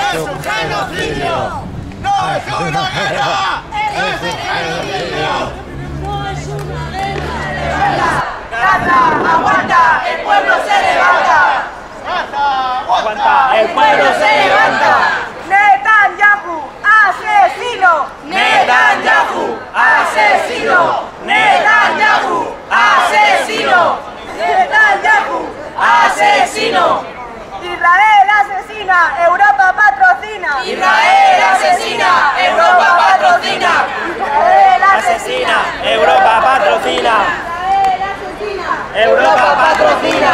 ¡Es un genocidio! ¡No es una guerra! ¡Es un genocidio! ¡No es una guerra! ¡Gaza, aguanta! ¡El pueblo se levanta! ¡Gaza, aguanta! ¡El pueblo se levanta! ¡Netanyahu, asesino! ¡Netanyahu, asesino! ¡Netanyahu, asesino! ¡Netanyahu! ¡Asesino! ¡Israel asesina! ¡Europa patrocina! ¡Israel asesina! ¡Europa patrocina! ¡Israel ¡Asesina! ¡Europa patrocina! ¡Europa patrocina!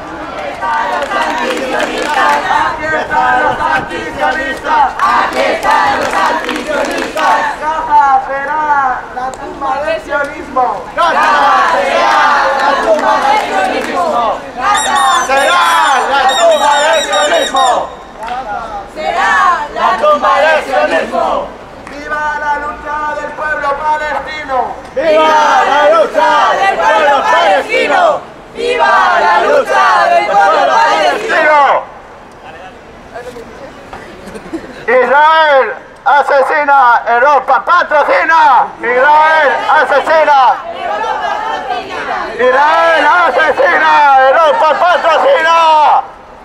¡Aquí están los antisionistas! ¡Aquí están los antisionistas! ¡Gaza será la tumba del sionismo! ¡Gaza será la tumba del sionismo! ¡Será la tumba del sionismo! ¡Será ¡La tumba del sionismo! ¡Viva la lucha del pueblo palestino! ¡Viva la lucha del pueblo palestino! ¡Viva la lucha del pueblo palestino! Israel asesina, Europa patrocina. Israel asesina. Israel asesina, Europa patrocina.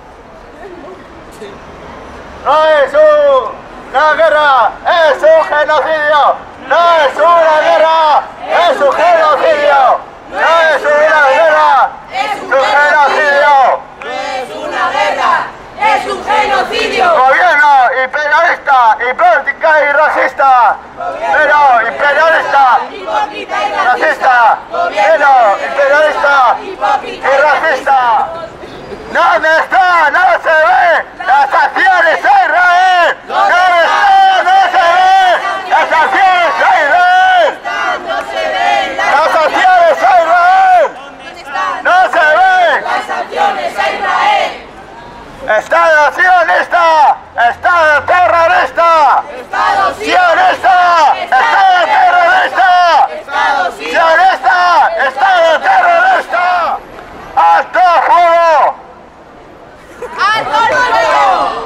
No es una guerra, es un genocidio. No es una guerra, es un genocidio. No es una guerra, es un genocidio. ¡No es una guerra! ¡Es un genocidio! Gobierno imperialista, hipócrita y racista. Pero imperialista, ¡Hipócrita y racista. Pero imperialista ¡Hipócrita y racista. ¿Dónde está? No se ve las acciones a Israel. ¿Dónde está? No se ve las acciones a Israel. ¡No se ven Las acciones a Israel. No se ve. las sanciones a Israel! Estado sionista, Estado terrorista. ¡Estado ¡Sionista! ¡Estado terrorista! ¡Estado ¡Sionista! ¡Estado terrorista! ¡Alto fuego! ¡Alto el fuego!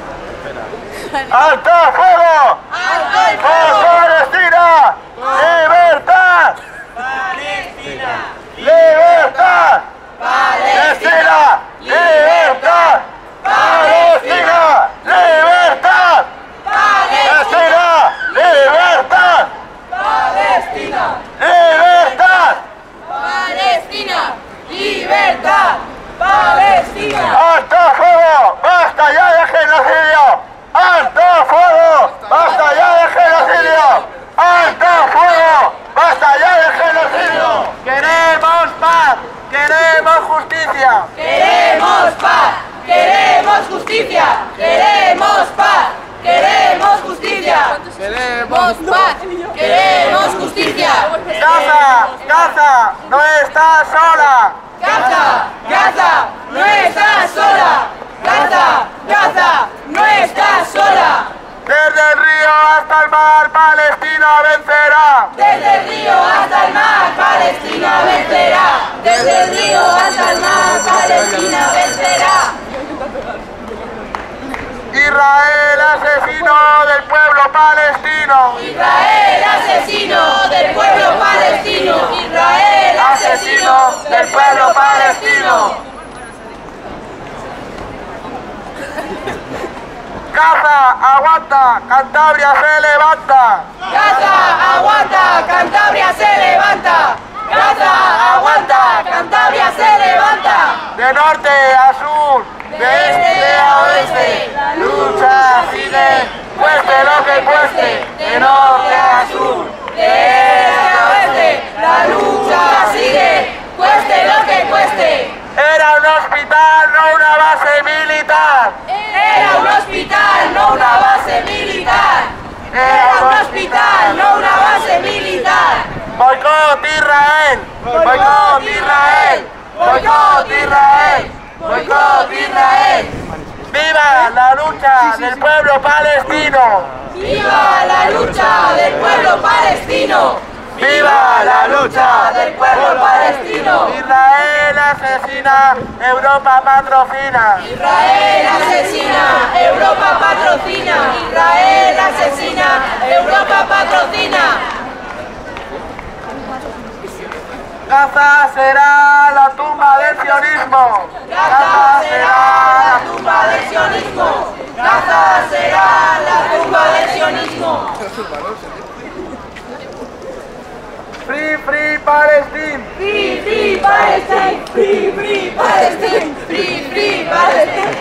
¡Alto fuego! ¡Alto el ¡Por fuego! Palestina! ¡Libertad! ¡Palestina! ¡Libertad! ¡Palestina! ¡Palestina! ¡Libertad! ¡Palestina! ¡Libertad! ¡Palestina! ¡Libertad! ¡Palestina! ¡Libertad! ¡Palestina! ¡Libertad! ¡Palestina! ¡Alto fuego! ¡Basta ya de genocidio! ¡Alto fuego! ¡Basta ya de genocidio! ¡Alto fuego! ¡Basta ya de genocidio! ¡Queremos paz! ¡Queremos justicia! ¡Queremos paz! ¡Queremos justicia! ¡Queremos paz! ¡Queremos justicia! ¡Queremos paz! ¡Queremos justicia! ¡Gaza! ¡Gaza! ¡No está sola! ¡Gaza! ¡Gaza! ¡No estás sola! ¡Gaza! ¡Gaza! ¡No estás sola! Desde el río hasta el mar, Palestina vencerá. Desde el río hasta el mar, Palestina vencerá. Desde el río hasta el mar, Palestina vencerá. Israel asesino del pueblo palestino. Israel asesino del pueblo palestino. Israel asesino del pueblo palestino. Gaza aguanta, Cantabria se levanta. Gaza aguanta, Cantabria se levanta. Gaza aguanta, Cantabria se levanta. De norte a sur, de este a oeste, la lucha sigue, cueste lo que cueste, de norte a sur. De este a oeste, la lucha sigue, cueste lo que cueste. Era un hospital, no una base militar. Era un hospital, no una base militar. Era un hospital, no una base militar. Boicot Israel, boicot Israel, boicot Israel, boicot Israel. ¡Viva la lucha del pueblo palestino! ¡Viva la lucha del pueblo palestino! ¡Viva la lucha del pueblo palestino! Israel asesina, Europa patrocina. Israel asesina, Europa patrocina. asesina, Europa patrocina. Gaza será la tumba del sionismo. Gaza será la tumba del sionismo. Gaza será la tumba del sionismo. Free, free Palestine. Free, free Palestine. Free, free Palestine. Free, free Palestine.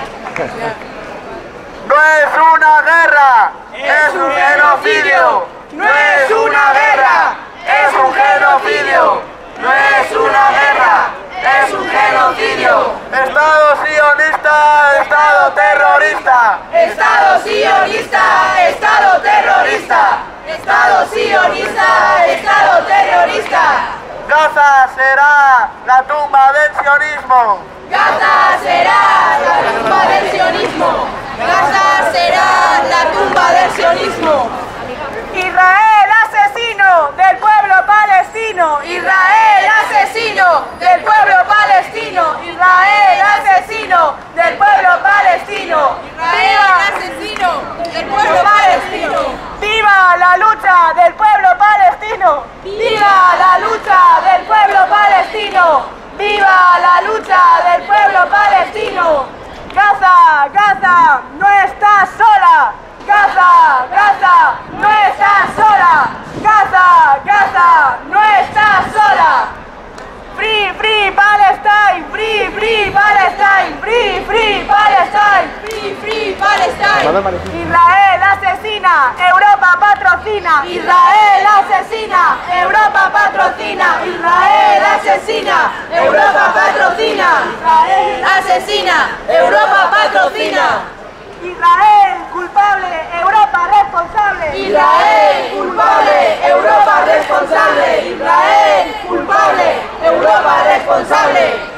No es una guerra, es un genocidio. No es una guerra, es un genocidio. No es una guerra, es un genocidio. Estado sionista, Estado terrorista. Estado sionista, Estado terrorista. Estado sionista, Estado terrorista. Gaza será la tumba del sionismo. Gaza será la tumba del sionismo. Gaza será la tumba del sionismo. Israel asesino del pueblo palestino. Israel asesino del pueblo palestino. Israel asesino del pueblo palestino. Israel asesino del pueblo palestino. ¡Viva la lucha del pueblo palestino! ¡Viva la lucha del pueblo palestino! ¡Viva la lucha del pueblo palestino! Gaza, Gaza, no estás sola. Gaza, Gaza, no estás sola. Gaza, Gaza, no estás sola. Free, free Palestine, free, free Palestine, free, free Palestine. Free, free Palestine. Israel asesina, Europa patrocina. Israel asesina, Europa patrocina. Israel asesina, Europa patrocina. Israel, Asesina, Europa patrocina. Israel culpable, Europa responsable. Israel culpable, Europa responsable. Israel culpable, Europa responsable.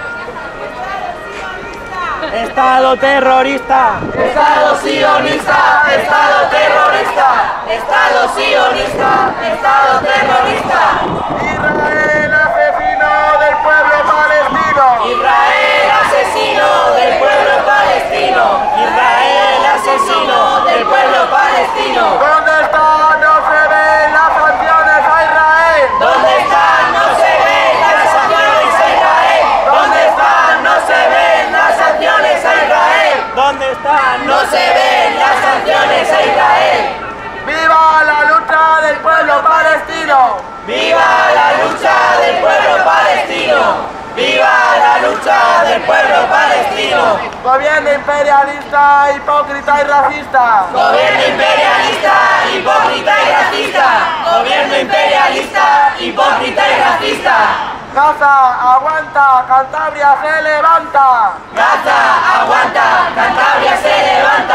Estado terrorista. Estado sionista, Estado terrorista. Estado sionista, Estado terrorista. Israel asesino del pueblo palestino. Israel asesino del pueblo palestino. Israel asesino del pueblo palestino. ¿Dónde están? No se ven las sanciones a Israel. ¿Dónde están? No se ven las sanciones a Israel. ¿Dónde están? No se ven las sanciones a Israel. ¿Dónde están? No se ven las sanciones a Israel. ¡Viva la lucha del pueblo palestino! ¡Viva la lucha del pueblo palestino! ¡Viva la lucha del pueblo palestino! Gobierno imperialista, hipócrita y racista. Gobierno imperialista, hipócrita y racista. Gobierno imperialista, hipócrita y racista. Gaza aguanta, Cantabria se levanta. Gaza aguanta, Cantabria se levanta.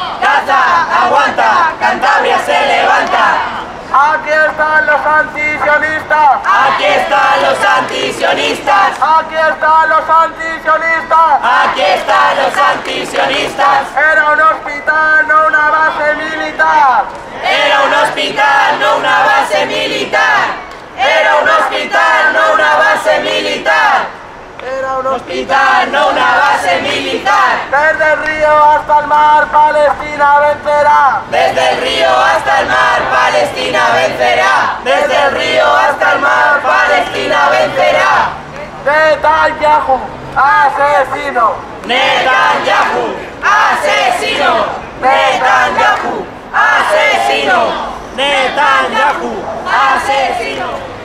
Gaza aguanta, Cantabria se levanta. Aquí están los antisionistas. Aquí están los antisionistas. Aquí están los antisionistas. Aquí están los antisionistas. Era un hospital, no una base militar. Era un hospital, no una base militar. Era un hospital, no una base militar. Era un Hospital, no una base militar. Desde el río hasta el mar, Palestina vencerá. Desde el río hasta el mar, Palestina vencerá. Desde el río hasta el mar, Palestina vencerá. Netanyahu, asesino. Netanyahu, asesino. Netanyahu, asesino. Netanyahu. Asesino.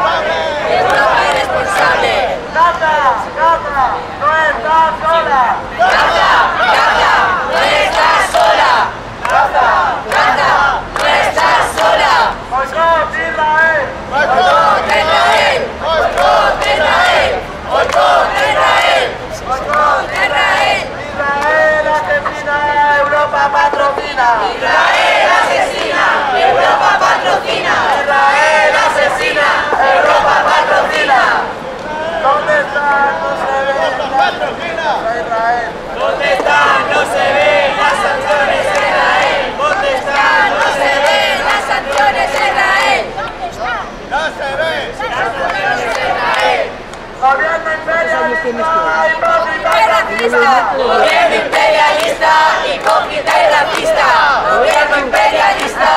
Europa es responsable. Gaza, Gaza, no estás sola. Gaza, Gaza, no estás sola. Gaza, Gaza, no estás sola. Boicot Israel. Boicot Israel. Boicot Israel. Boicot Israel. Boicot Israel. Israel asesina, Europa patrocina. Israel asesina, Europa patrocina. Israel asesina, Europa patrocina. ¿Dónde están? No se ve Israel. ¿Dónde están? No se ven las sanciones a Israel. ¿Dónde están? No se ven las sanciones a Israel. Gobierno imperialista, hipócrita y racista. Gobierno imperialista, hipócrita y racista. Gobierno imperialista,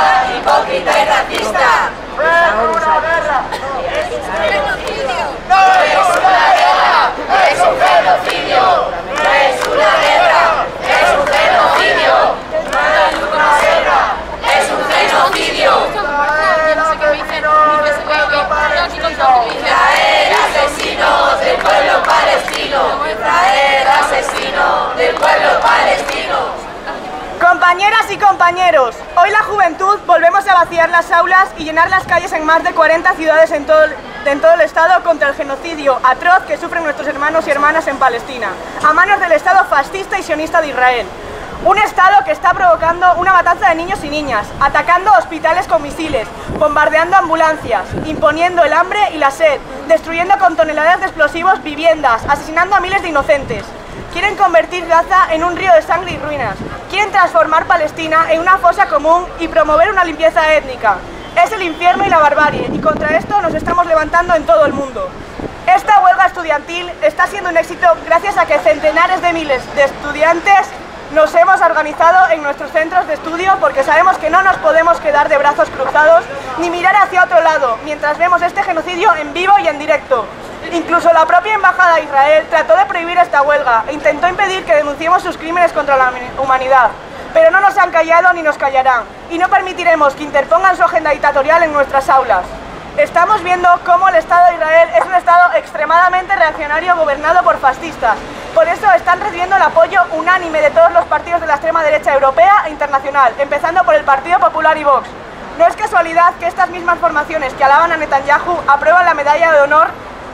Compañeras y compañeros, hoy la juventud volvemos a vaciar las aulas y llenar las calles en más de 40 ciudades en todo el Estado contra el genocidio atroz que sufren nuestros hermanos y hermanas en Palestina, a manos del Estado fascista y sionista de Israel. Un Estado que está provocando una matanza de niños y niñas, atacando hospitales con misiles, bombardeando ambulancias, imponiendo el hambre y la sed, destruyendo con toneladas de explosivos viviendas, asesinando a miles de inocentes. Quieren convertir Gaza en un río de sangre y ruinas. Quieren transformar Palestina en una fosa común y promover una limpieza étnica. Es el infierno y la barbarie, y contra esto nos estamos levantando en todo el mundo. Esta huelga estudiantil está siendo un éxito gracias a que centenares de miles de estudiantes nos hemos organizado en nuestros centros de estudio porque sabemos que no nos podemos quedar de brazos cruzados ni mirar hacia otro lado mientras vemos este genocidio en vivo y en directo. Incluso la propia Embajada de Israel trató de prohibir esta huelga e intentó impedir que denunciemos sus crímenes contra la humanidad. Pero no nos han callado ni nos callarán, y no permitiremos que interpongan su agenda dictatorial en nuestras aulas. Estamos viendo cómo el Estado de Israel es un Estado extremadamente reaccionario gobernado por fascistas. Por eso están recibiendo el apoyo unánime de todos los partidos de la extrema derecha europea e internacional, empezando por el Partido Popular y Vox. No es casualidad que estas mismas formaciones que alaban a Netanyahu aprueban la medalla de honor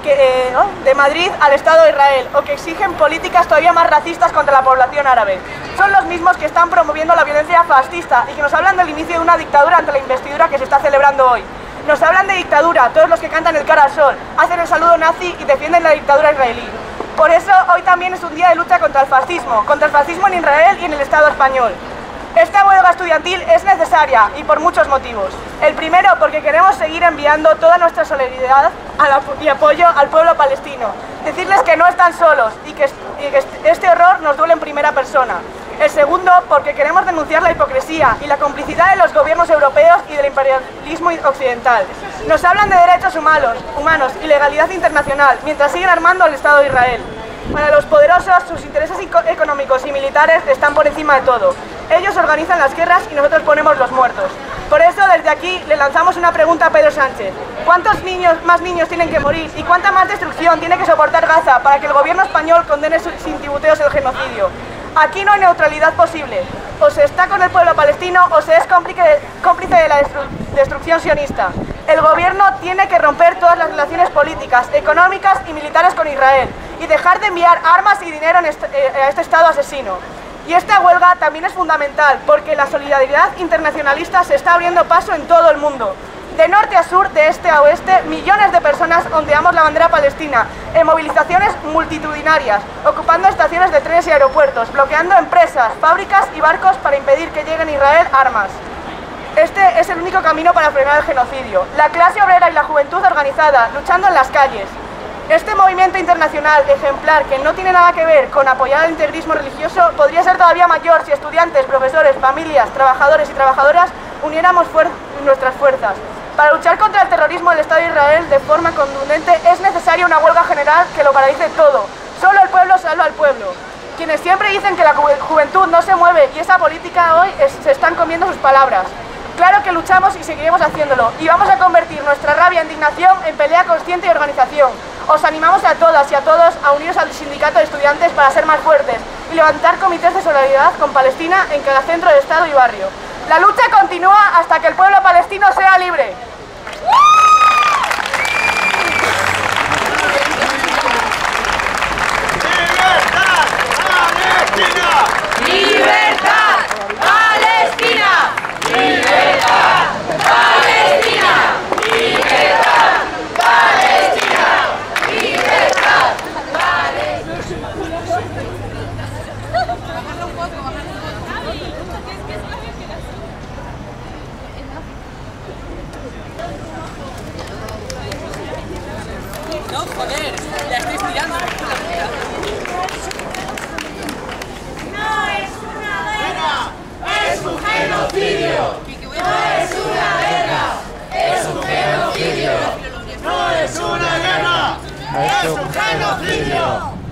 de Madrid al Estado de Israel, o que exigen políticas todavía más racistas contra la población árabe. Son los mismos que están promoviendo la violencia fascista y que nos hablan del inicio de una dictadura ante la investidura que se está celebrando hoy. Nos hablan de dictadura todos los que cantan el cara al sol, hacen el saludo nazi y defienden la dictadura israelí. Por eso hoy también es un día de lucha contra el fascismo en Israel y en el Estado español. Esta huelga estudiantil es necesaria y por muchos motivos. El primero, porque queremos seguir enviando toda nuestra solidaridad y apoyo al pueblo palestino. Decirles que no están solos y que este horror nos duele en primera persona. El segundo, porque queremos denunciar la hipocresía y la complicidad de los gobiernos europeos y del imperialismo occidental. Nos hablan de derechos humanos y legalidad internacional, mientras siguen armando al Estado de Israel. Para los poderosos, sus intereses económicos y militares están por encima de todo. Ellos organizan las guerras y nosotros ponemos los muertos. Por eso, desde aquí, le lanzamos una pregunta a Pedro Sánchez. ¿Cuántos más niños tienen que morir y cuánta más destrucción tiene que soportar Gaza para que el gobierno español condene sin tibuteos el genocidio? Aquí no hay neutralidad posible. O se está con el pueblo palestino o se es cómplice de la destrucción sionista. El gobierno tiene que romper todas las relaciones políticas, económicas y militares con Israel y dejar de enviar armas y dinero a este Estado asesino. Y esta huelga también es fundamental porque la solidaridad internacionalista se está abriendo paso en todo el mundo. De norte a sur, de este a oeste, millones de personas ondeamos la bandera palestina en movilizaciones multitudinarias, ocupando estaciones de trenes y aeropuertos, bloqueando empresas, fábricas y barcos para impedir que lleguen a Israel armas. Este es el único camino para frenar el genocidio. La clase obrera y la juventud organizada, luchando en las calles. Este movimiento internacional ejemplar, que no tiene nada que ver con apoyar el integrismo religioso, podría ser todavía mayor si estudiantes, profesores, familias, trabajadores y trabajadoras uniéramos nuestras fuerzas. Para luchar contra el terrorismo del Estado de Israel de forma contundente es necesaria una huelga general que lo paralice todo. Solo el pueblo salva al pueblo. Quienes siempre dicen que la juventud no se mueve y esa política hoy se están comiendo sus palabras. Claro que luchamos y seguiremos haciéndolo, y vamos a convertir nuestra rabia e indignación en pelea consciente y organización. Os animamos a todas y a todos a uniros al sindicato de estudiantes para ser más fuertes y levantar comités de solidaridad con Palestina en cada centro de estado y barrio. La lucha continúa hasta que el pueblo palestino sea libre. ¡Libertad! ¡Palestina! ¡Libertad! ¡Palestina! ¡Libertad! ¡Palestina! ¡Libertad! No, joder, ya estoy estudiando. No es una guerra, ¡Es un genocidio! ¡No es una guerra! ¡Es un genocidio! No es una guerra, es un genocidio.